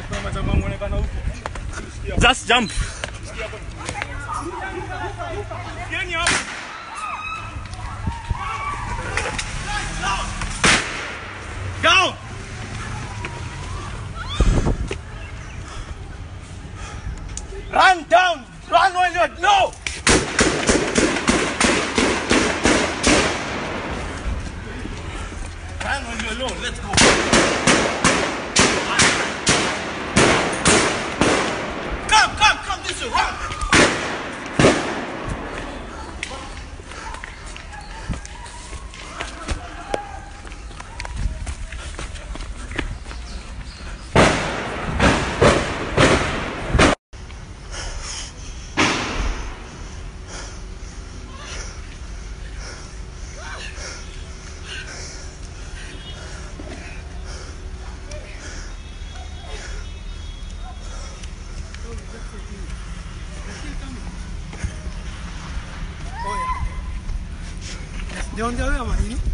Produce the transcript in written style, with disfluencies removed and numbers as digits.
Just jump. Go! Run down! Run when you're no! Run when you're alone. Let's go. Come this way. Run! ¿De dónde había, Marino?